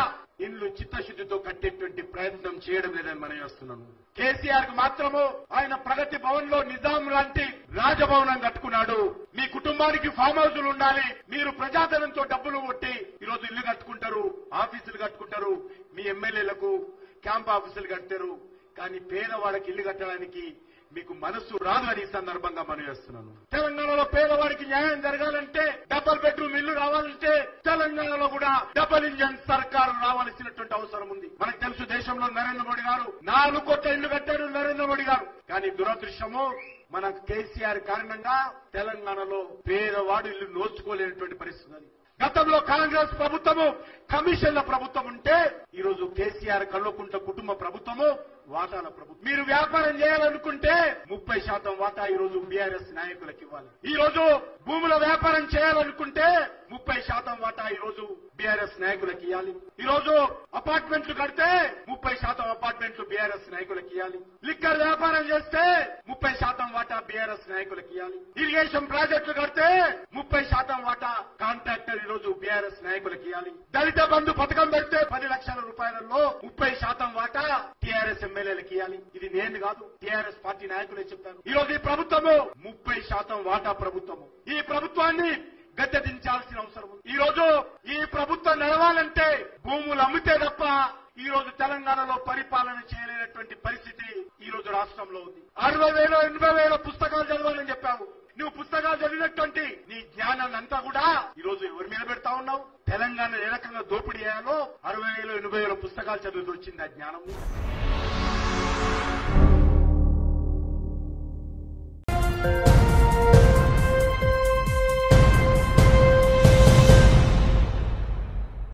ఇల్లు చిత్తశుద్ధితో కట్టేటువంటి ప్రయత్నం చేయడం లేదని మనం చేస్తున్నాము. కేసీఆర్ కు మాత్రము ఆయన ప్రగతి భవన్ లో నిజాం లాంటి రాజభవనం కట్టుకున్నాడు. మీ కుటుంబానికి ఫామ్ హౌస్లు ఉండాలి, మీరు ప్రజాధనంతో డబ్బులు కొట్టి ఈరోజు ఇల్లు కట్టుకుంటారు, ఆఫీసులు కట్టుకుంటారు, మీ ఎమ్మెల్యేలకు క్యాంప్ ఆఫీసులు కట్టారు. కానీ పేదవాళ్ళకి ఇల్లు కట్టడానికి మీకు మనస్సు రాదు అని ఈ సందర్భంగా మనం చేస్తున్నాను. తెలంగాణలో పేదవాడికి న్యాయం జరగాలంటే, డబుల్ బెడ్రూమ్ ఇల్లు రావాలంటే తెలంగాణలో కూడా డబుల్ ఇంజన్ సర్కారు రావాల్సినటువంటి అవసరం ఉంది. మనకు తెలుసు, దేశంలో నరేంద్ర మోడీ గారు 4 కోట్ల ఇల్లు కట్టారు నరేంద్ర మోడీ గారు. కానీ దురదృష్టము మన కేసీఆర్ కారణంగా తెలంగాణలో పేదవాడు ఇల్లు నోచుకోలేనటువంటి పరిస్థితి ఉంది. గతంలో కాంగ్రెస్ ప్రభుత్వము కమిషన్ల ప్రభుత్వం ఉంటే ఈరోజు కేసీఆర్ కల్వకుంట్ల కుటుంబ ప్రభుత్వము వాటాల ప్రభుత్వం. మీరు వ్యాపారం చేయాలనుకుంటే 30% వాటా ఈరోజు బీఆర్ఎస్ నాయకులకు ఇవ్వాలి. ఈ రోజు భూముల వ్యాపారం చేయాలనుకుంటే 30% వాటా ఈరోజు బీఆర్ఎస్ నాయకులకు ఇవ్వాలి. ఈ రోజు అపార్ట్మెంట్లు కడితే 30% అపార్ట్మెంట్లు బీఆర్ఎస్ నాయకులకు ఇవ్వాలి. లిక్కర్ వ్యాపారం చేస్తే 30% వాటా బీఆర్ఎస్ నాయకులకు ఇవ్వాలి. ఇరిగేషన్ ప్రాజెక్టులు కడితే 30% వాటా కాంట్రాక్టర్ ఈరోజు బీఆర్ఎస్ నాయకులకు ఇవ్వాలి. దళిత బంధు పథకం పెడితే 10 లక్షల రూపాయలలో 30% వాటా టీఆర్ఎస్ ఎమ్మెల్యేలకు ఇవ్వాలి. ఇది నేను కాదు, టీఆర్ఎస్ పార్టీ నాయకులే చెప్పారు. ఈ రోజు ఈ ప్రభుత్వము 30% వాటా ప్రభుత్వము. ఈ ప్రభుత్వాన్ని గద్దె దించాల్సిన అవసరం ఉంది. ఈ రోజు ఈ ప్రభుత్వం నడవాలంటే భూములు అమ్మితే తప్ప ఈ రోజు తెలంగాణలో పరిపాలన చేయలేనటువంటి పరిస్థితి ఈ రోజు రాష్ట్రంలో ఉంది. 60,000 80,000 పుస్తకాలు చదవాలని చెప్పావు. నువ్వు పుస్తకాలు చదివినటువంటి నీ జ్ఞానాన్ని అంతా కూడా ఈ రోజు ఎవరి మీద పెడతా ఉన్నావు? తెలంగాణ ఏ రకంగా దోపిడీ చేయాలో 60,000 80,000 పుస్తకాలు చదివితే వచ్చింది ఆ జ్ఞానం.